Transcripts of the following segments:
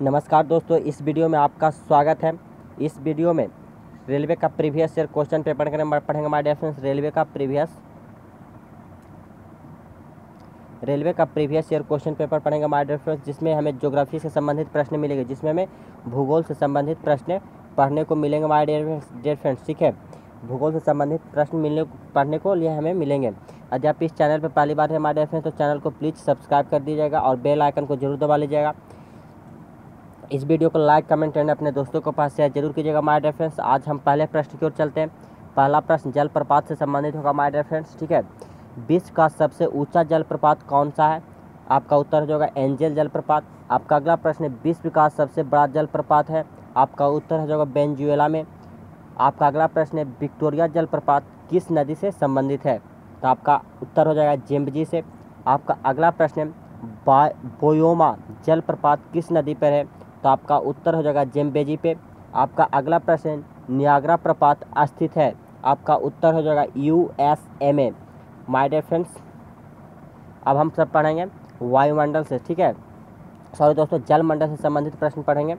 नमस्कार दोस्तों, इस वीडियो में आपका स्वागत है। इस वीडियो में रेलवे का प्रीवियस ईयर क्वेश्चन पेपर के नंबर पढ़ेंगे माय डियर फ्रेंड्स। रेलवे का प्रीवियस ईयर क्वेश्चन पेपर पढ़ेंगे माय डियर फ्रेंड्स, जिसमें हमें ज्योग्राफी से संबंधित प्रश्न मिलेंगे, जिसमें हमें भूगोल से संबंधित प्रश्न पढ़ने को मिलेंगे माय डियर फ्रेंड्स। ठीक है, भूगोल से संबंधित प्रश्न पढ़ने को लिए हमें मिलेंगे। यदि आप इस चैनल पर पहली बार है माय डियर फ्रेंड्स, तो चैनल को प्लीज़ सब्सक्राइब कर दीजिएगा और बेल आइकन को जरूर दबा लीजिएगा। इस वीडियो को लाइक कमेंट एंड अपने दोस्तों के पास शेयर जरूर कीजिएगा माय डियर फ्रेंड्स। आज हम पहले प्रश्न की ओर चलते हैं। पहला प्रश्न जलप्रपात से संबंधित होगा माय डियर फ्रेंड्स। ठीक है, विश्व का सबसे ऊंचा जलप्रपात कौन सा है? आपका उत्तर हो जाएगा एंजल जलप्रपात। आपका अगला प्रश्न है विश्व का सबसे बड़ा जलप्रपात है। आपका उत्तर हो जाएगा वेनेजुएला में। आपका अगला प्रश्न है विक्टोरिया जलप्रपात किस नदी से संबंधित है? तो आपका उत्तर हो जाएगा जेम्बजी से। आपका अगला प्रश्न है बोयोमा जलप्रपात किस नदी पर है? तो आपका उत्तर हो जाएगा जेम्बेजी पे। आपका अगला प्रश्न नियाग्रा प्रपात स्थित है। आपका उत्तर हो जाएगा USA में। माय डियर फ्रेंड्स, अब हम सब पढ़ेंगे वायुमंडल से। ठीक है, सॉरी दोस्तों, जलमंडल से संबंधित प्रश्न पढ़ेंगे।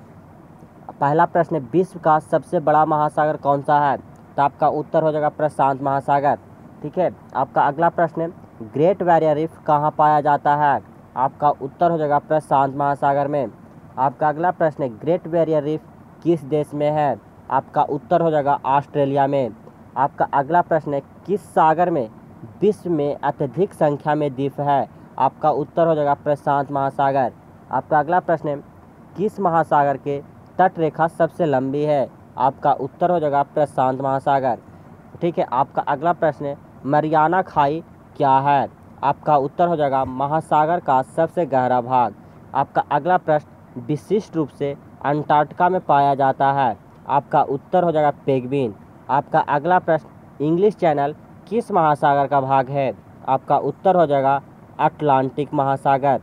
पहला प्रश्न है विश्व का सबसे बड़ा महासागर कौन सा है? तो आपका उत्तर हो जाएगा प्रशांत महासागर। ठीक है, आपका अगला प्रश्न है ग्रेट बैरियर रीफ कहाँ पाया जाता है? आपका उत्तर हो जाएगा प्रशांत महासागर में। आपका अगला प्रश्न है ग्रेट बैरियर रीफ किस देश में है? आपका उत्तर हो जाएगा ऑस्ट्रेलिया में। आपका अगला प्रश्न है किस सागर में विश्व में अत्यधिक संख्या में द्वीप है? आपका उत्तर हो जाएगा प्रशांत महासागर। आपका अगला प्रश्न है किस महासागर के तट रेखा सबसे लंबी है? आपका उत्तर हो जाएगा प्रशांत महासागर। ठीक है, आपका अगला प्रश्न है मरियाना खाई क्या है? आपका उत्तर हो जाएगा महासागर का सबसे गहरा भाग। आपका अगला प्रश्न विशिष्ट रूप से अंटार्कटिका में पाया जाता है। आपका उत्तर हो जाएगा पेंगुइन। आपका अगला प्रश्न इंग्लिश चैनल किस महासागर का भाग है? आपका उत्तर हो जाएगा अटलांटिक महासागर।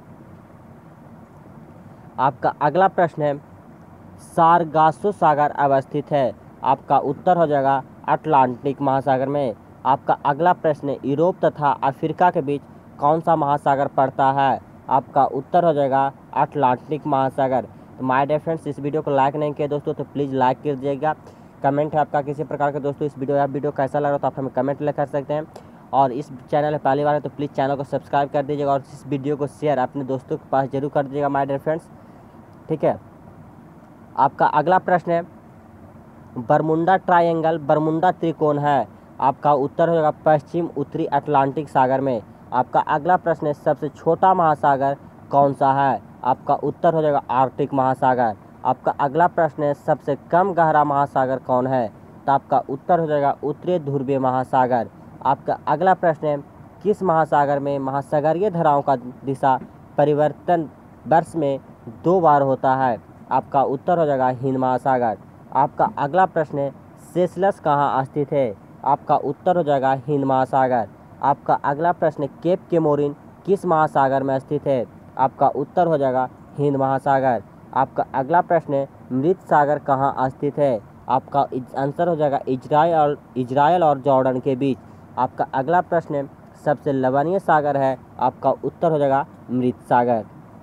आपका अगला प्रश्न है सारगासो सागर अवस्थित है। आपका उत्तर हो जाएगा अटलांटिक महासागर में। आपका अगला प्रश्न है यूरोप तथा अफ्रीका के बीच कौन सा महासागर पड़ता है? आपका उत्तर हो जाएगा अटलांटिक महासागर। तो माय डियर फ्रेंड्स, इस वीडियो को लाइक नहीं किया दोस्तों तो प्लीज़ लाइक कर दीजिएगा। कमेंट है आपका किसी प्रकार का दोस्तों, इस वीडियो कैसा लगा तो आप हमें कमेंट ले कर सकते हैं। और इस चैनल में पहली बार है तो प्लीज़ चैनल को सब्सक्राइब कर दीजिएगा और इस वीडियो को शेयर अपने दोस्तों के पास जरूर कर दीजिएगा माय डियर फ्रेंड्स। ठीक है, आपका अगला प्रश्न है बरमुंडा ट्रायंगल बरमुंडा त्रिकोण है। आपका उत्तर हो जाएगा पश्चिम उत्तरी अटलांटिक सागर में। आपका अगला प्रश्न है सबसे छोटा महासागर कौन सा है? आपका उत्तर हो जाएगा आर्कटिक महासागर। आपका अगला प्रश्न है सबसे कम गहरा महासागर कौन है? तो आपका उत्तर हो जाएगा उत्तरी ध्रुवीय महासागर। आपका अगला प्रश्न है किस महासागर में महासागरीय धाराओं का दिशा परिवर्तन वर्ष में 2 बार होता है? आपका उत्तर हो जाएगा हिंद महासागर। आपका अगला प्रश्न है सेशेल्स कहाँ स्थित है? आपका उत्तर हो जाएगा हिंद महासागर। आपका अगला प्रश्न है केप केमोरिन किस महासागर में स्थित है? आपका उत्तर हो जाएगा हिंद महासागर। आपका अगला प्रश्न है मृत सागर कहाँ स्थित है? आपका आंसर हो जाएगा इजराइल और जॉर्डन के बीच। आपका अगला प्रश्न है सबसे लवणीय सागर है? आपका उत्तर हो जाएगा मृत सागर।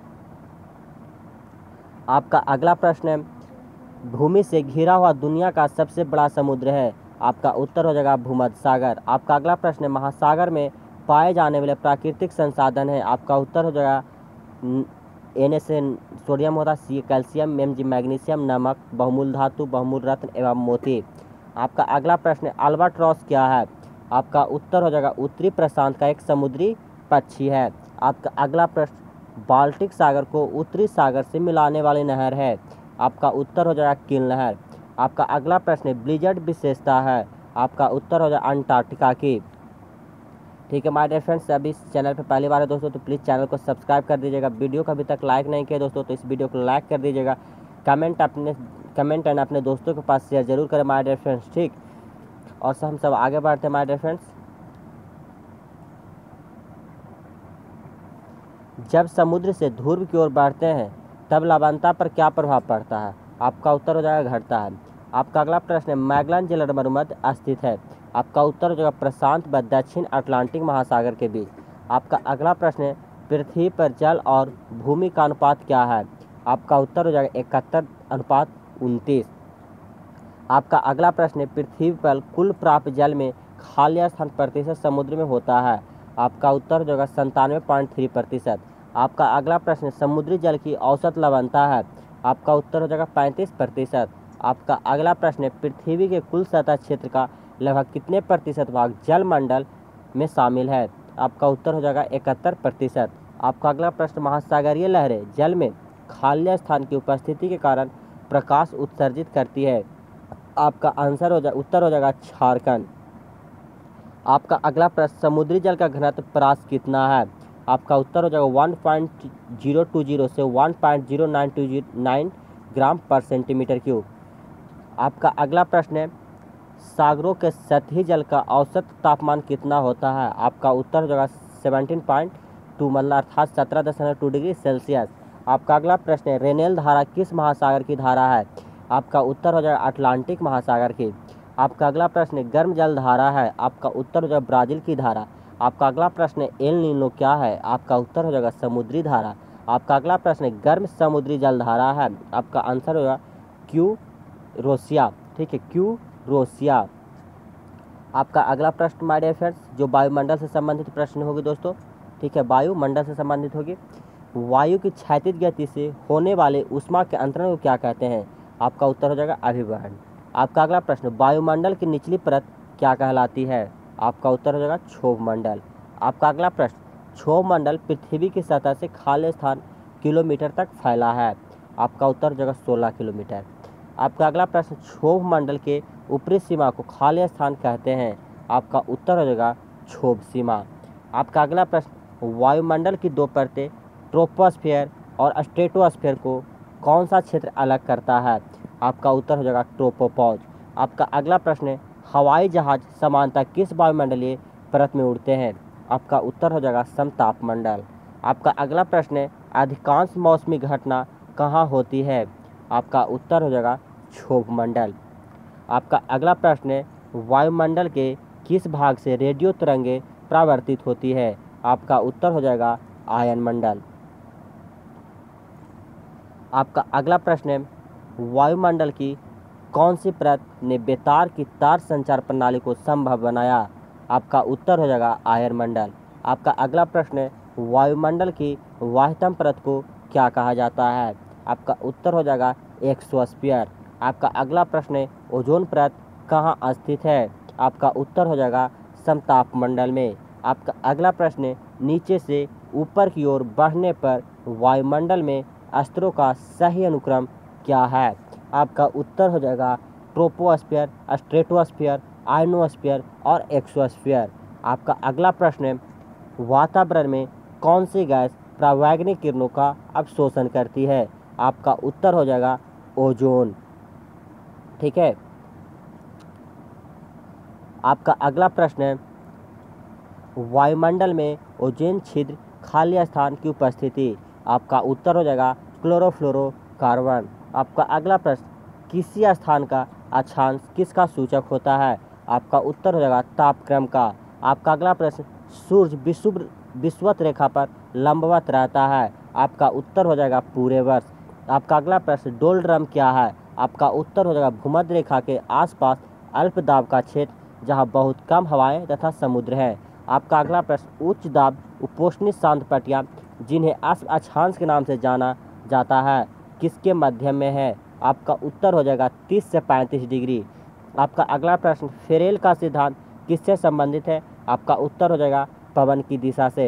आपका अगला प्रश्न है भूमि से घिरा हुआ दुनिया का सबसे बड़ा समुद्र है? आपका उत्तर हो जाएगा भूमध्य सागर। आपका अगला प्रश्न है महासागर में पाए जाने वाले प्राकृतिक संसाधन है? आपका उत्तर हो जाएगा Na से सोडियम होता है, C कैल्शियम, Mg मैग्नीशियम, नमक, बहुमूल धातु, बहुमूल रत्न एवं मोती। आपका अगला प्रश्न है अल्बाट्रॉस क्या है? आपका उत्तर हो जाएगा उत्तरी प्रशांत का एक समुद्री पक्षी है। आपका अगला प्रश्न बाल्टिक सागर को उत्तरी सागर से मिलाने वाली नहर है? आपका उत्तर हो जाएगा किल नहर। आपका अगला प्रश्न है ब्लिजर्ड विशेषता है? आपका उत्तर हो जाएगा अंटार्कटिका की। ठीक है माय डियर फ्रेंड्स, अभी इस चैनल पे पहली बार है दोस्तों तो प्लीज़ चैनल को सब्सक्राइब कर दीजिएगा। वीडियो को अभी तक लाइक नहीं किया दोस्तों तो इस वीडियो को लाइक कर दीजिएगा। कमेंट एंड अपने दोस्तों के पास शेयर जरूर करें माय डियर फ्रेंड्स। ठीक, और हम सब आगे बढ़ते हैं माय डियर फ्रेंड्स। जब समुद्र से ध्रुव की ओर बढ़ते हैं तब लवणता पर क्या प्रभाव पड़ता है? आपका उत्तर हो जाएगा घटता है। आपका अगला प्रश्न है मैगलन जल मरुमध्य स्थित है? आपका उत्तर हो जाएगा प्रशांत व दक्षिण अटलांटिक महासागर के बीच। आपका अगला प्रश्न है पृथ्वी पर जल और भूमि का अनुपात क्या है? आपका उत्तर हो जाएगा 71:29। आपका अगला प्रश्न है, पृथ्वी पर कुल प्राप्त जल में खाली स्थान प्रतिशत समुद्र में होता है। आपका उत्तर हो जाएगा 97.3%। आपका अगला प्रश्न है, समुद्री जल की औसत लवणता है। आपका उत्तर हो जाएगा 35%। आपका अगला प्रश्न है, पृथ्वी के कुल सतह क्षेत्र का लगभग कितने प्रतिशत भाग जलमंडल में शामिल है। आपका उत्तर हो जाएगा 71%। आपका अगला प्रश्न, महासागरीय लहरें जल में खाली स्थान की उपस्थिति के कारण प्रकाश उत्सर्जित करती है। आपका आंसर हो जाएगा, उत्तर हो जाएगा झारखंड। आपका अगला प्रश्न, समुद्री जल का घनत्व परास कितना है। आपका उत्तर हो जाएगा 1.020 से 1.0929 ग्राम पर सेंटीमीटर क्यूब। आपका अगला प्रश्न है, सागरों के सतही जल का औसत तापमान कितना होता है। आपका उत्तर हो जाएगा 17.2 मतलब अर्थात 17.2 डिग्री सेल्सियस। आपका अगला प्रश्न है, रेनेल धारा किस महासागर की धारा है। आपका उत्तर हो जाएगा अटलांटिक महासागर की। आपका अगला प्रश्न है, गर्म जल धारा है। आपका उत्तर हो जाएगा ब्राज़ील की धारा। आपका अगला प्रश्न है, एल नीनो क्या है। आपका उत्तर हो जाएगा समुद्री धारा। आपका अगला प्रश्न है, गर्म समुद्री जल धारा है। आपका आंसर होगा क्यू रोसिया। ठीक है, क्यू रोसिया। आपका अगला प्रश्न माय डियर फ्रेंड्स, जो वायुमंडल से संबंधित प्रश्न होगी दोस्तों। ठीक है, वायुमंडल से संबंधित होगी। वायु की क्षैतिज गति से होने वाले ऊष्मा के अंतरण को क्या कहते हैं। आपका उत्तर हो जाएगा अभिवहन। आपका अगला प्रश्न, वायुमंडल की निचली परत क्या कहलाती है। आपका उत्तर हो जाएगा क्षोभ मंडल। आपका अगला प्रश्न, क्षोभ मंडल पृथ्वी की सतह से खाली स्थान किलोमीटर तक फैला है। आपका उत्तर हो जाएगा 16 किलोमीटर। आपका अगला प्रश्न, क्षोभ मंडल के ऊपरी सीमा को खाली स्थान कहते हैं। आपका उत्तर हो जाएगा क्षोभ सीमा। आपका अगला प्रश्न, वायुमंडल की दो परतें ट्रोपोस्फीयर और स्ट्रेटोस्फीयर को कौन सा क्षेत्र अलग करता है। आपका उत्तर हो जाएगा ट्रोपोपॉज। आपका अगला प्रश्न है, हवाई जहाज सामान्यतः किस वायुमंडलीय परत में उड़ते हैं। आपका उत्तर हो जाएगा समताप मंडल। आपका अगला प्रश्न है, अधिकांश मौसमी घटना कहाँ होती है। आपका उत्तर हो जाएगा क्षोभ मंडल। आपका अगला प्रश्न है, वायुमंडल के किस भाग से रेडियो तरंगें परावर्तित होती है। आपका उत्तर हो जाएगा आयन मंडल। आपका अगला प्रश्न है, वायुमंडल की कौन सी परत ने बेतार की तार संचार प्रणाली को संभव बनाया। आपका उत्तर हो जाएगा आयन मंडल। आपका अगला प्रश्न है, वायुमंडल की बाह्यतम परत को क्या कहा जाता है। आपका उत्तर हो जाएगा एक्सोस्फीयर। आपका अगला प्रश्न है, ओजोन परत कहाँ स्थित है। आपका उत्तर हो जाएगा समताप मंडल में। आपका अगला प्रश्न है, नीचे से ऊपर की ओर बढ़ने पर वायुमंडल में स्तरों का सही अनुक्रम क्या है। आपका उत्तर हो जाएगा ट्रोपोस्फीयर, स्ट्रेटोस्फीयर, आयनोस्फीयर और एक्सोस्फीयर। आपका अगला प्रश्न है, वातावरण में कौन सी गैस परावैंगनिक किरणों का अवशोषण करती है। आपका उत्तर हो जाएगा ओजोन। ठीक है, आपका अगला प्रश्न है, वायुमंडल में ओजोन छिद्र खाली स्थान की उपस्थिति। आपका उत्तर हो जाएगा क्लोरोफ्लोरोकार्बन। आपका अगला प्रश्न, किसी स्थान का अक्षांश किसका सूचक होता है। आपका उत्तर हो जाएगा तापक्रम का। आपका अगला प्रश्न, सूर्य विषुवत रेखा पर लंबवत रहता है। आपका उत्तर हो जाएगा पूरे वर्ष। आपका अगला प्रश्न, डोलड्रम क्या है। आपका उत्तर हो जाएगा भूमध्य रेखा के आसपास अल्प दाब का क्षेत्र जहां बहुत कम हवाएं तथा समुद्र है। आपका अगला प्रश्न, उच्च दाब उपोष्णित शांत पट्टियाँ जिन्हें अक्षांश के नाम से जाना जाता है किसके मध्यम में है। आपका उत्तर हो जाएगा 30 से 35 डिग्री। आपका अगला प्रश्न, फेरेल का सिद्धांत किससे संबंधित है। आपका उत्तर हो जाएगा पवन की दिशा से।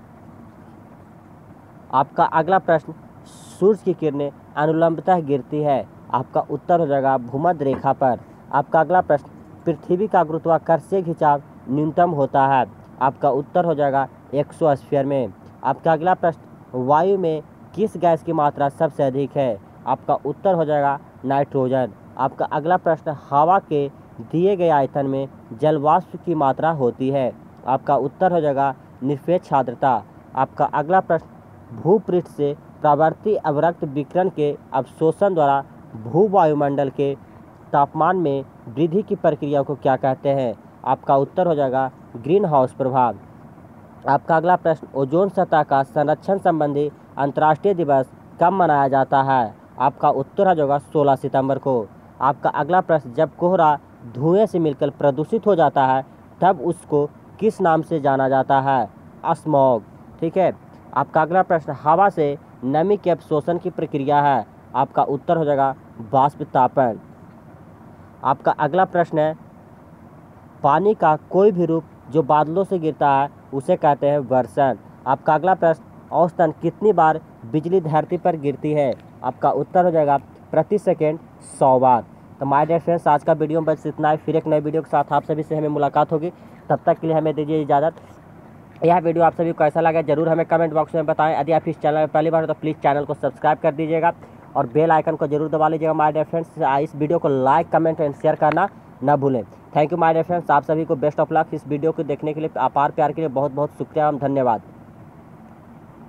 आपका अगला प्रश्न, सूर्य की किरणें अनुलंबतः गिरती है। आपका उत्तर हो जाएगा भूमध्य रेखा पर। आपका अगला प्रश्न, पृथ्वी का गुरुत्वाकर्षीय खिंचाव न्यूनतम होता है। आपका उत्तर हो जाएगा एक्सोस्फीयर में। आपका अगला प्रश्न, वायु में किस गैस की मात्रा सबसे अधिक है। आपका उत्तर हो जाएगा नाइट्रोजन। आपका अगला प्रश्न, हवा के दिए गए आयतन में जलवाष्प की मात्रा होती है। आपका उत्तर हो जाएगा निरपेक्ष आर्द्रता। आपका अगला प्रश्न, भूपृष्ठ से प्रवर्ती अवरक्त विकिरण के अवशोषण द्वारा भूवायुमंडल के तापमान में वृद्धि की प्रक्रिया को क्या कहते हैं। आपका उत्तर हो जाएगा ग्रीन हाउस प्रभाव। आपका अगला प्रश्न, ओजोन सतह का संरक्षण संबंधी अंतर्राष्ट्रीय दिवस कब मनाया जाता है? आपका उत्तर हो जाएगा 16 सितंबर को। आपका अगला प्रश्न, जब कोहरा धुएं से मिलकर प्रदूषित हो जाता है तब उसको किस नाम से जाना जाता है? स्मॉग। ठीक है। आपका अगला प्रश्न, हवा से नमी के अवशोषण की प्रक्रिया है? आपका उत्तर हो जाएगा वाष्पतापन। आपका अगला प्रश्न है, पानी का कोई भी रूप जो बादलों से गिरता है उसे कहते हैं वर्षण। आपका अगला प्रश्न, औसतन कितनी बार बिजली धरती पर गिरती है? आपका उत्तर हो जाएगा प्रति सेकंड 100 बार। तो माय डियर फ्रेंड्स, आज का वीडियो में बस इतना ही। फिर एक नए वीडियो के साथ आप सभी से हमें मुलाकात होगी। तब तक के लिए हमें दीजिए इजाज़त। यह वीडियो आप सभी को कैसा लगा जरूर हमें कमेंट बॉक्स में बताएं। यदि आप इस चैनल में पहली बार हो तो प्लीज़ चैनल को सब्सक्राइब कर दीजिएगा और बेल आइकन को जरूर दबा लीजिएगा। माय डियर फ्रेंड्स, इस वीडियो को लाइक, कमेंट एंड शेयर करना ना भूलें। Thank you my dear friends, आप सभी को बेस्ट ऑफ लक। इस वीडियो को देखने के लिए, आपार प्यार के लिए बहुत बहुत शुक्रिया एवं धन्यवाद।